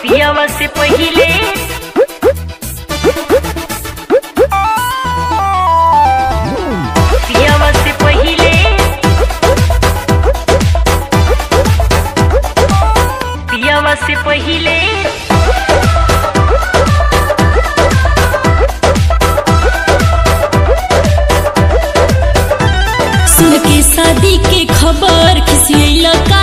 पियावा से पहिले पियावा से पहिले पियावा से पहिले सुन के शादी के खबर खिसियला।